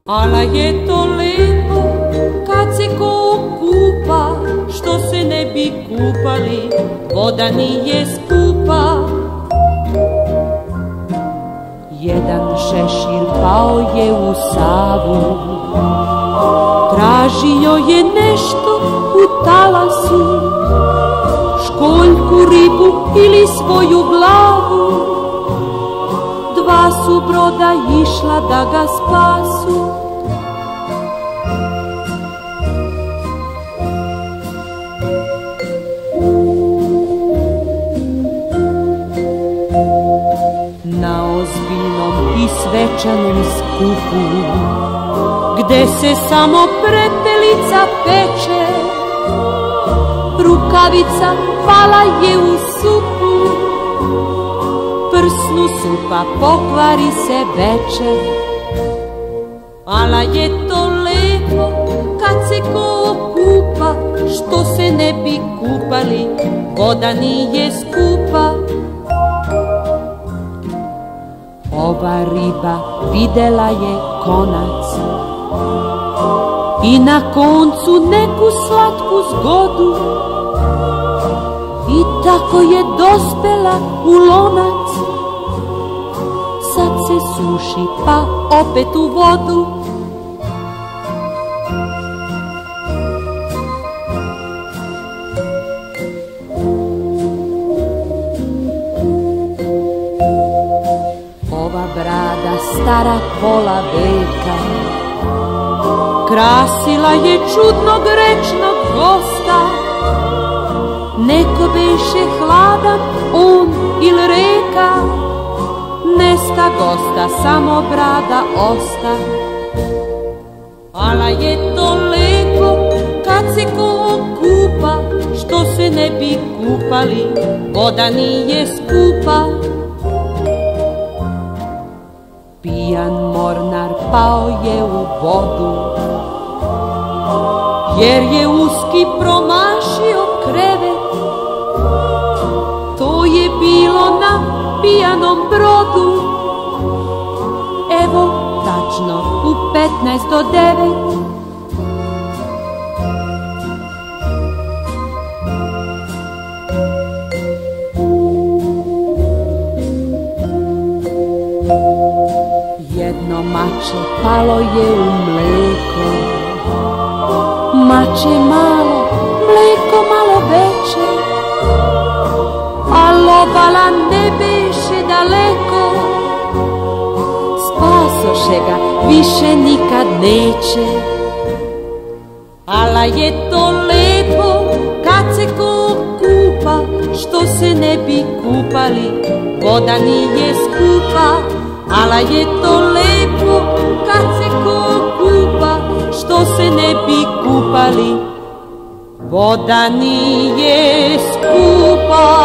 Ala je to lepo kad se ko kupa, što se ne bi kupali, voda nije skupa. Jedan šešir pao je u Savu, tražio je nešto u talasu, školjku, ribu ili svoju glavu. Dva su broda išla da ga spasu. Na ozbiljnom i svečanom skupu, gde se samo prepelica peče, rukavica pala je u supu, prsnu supa, pokvari se večer. Ala je to lepo kad se ko kupa, što se ne bi kupali, voda nije skupa. Ova riba videla je konac i na koncu neku slatku zgodu, i tako je dospela u lonac. Sad se suši pa opet u vodu. Ova brada stara pola veka krasila je čudnog rečnog gosta. Neko beše hladan, on ili reka, nesta gosta, samo brada osta. Ala je to lepo kad se ko kupa, što se ne bi kupali, voda nije skupa. Pijan mornar pao je u vodu, jer je uski promašio krevet. To je bilo na pijanom brodu, evo tačno u 15 do 9. Jedno mače palo je u mleko, mače malo, mleko malo veće, a obala ne beše daleko. Spasoše ga, više nikad neće. Ala je to lepo kad se ko kupa, što se ne bi kupali, voda nije skupa. Ala je to lepo kad se ko kupa, što se ne bi kupali, voda nije skupa.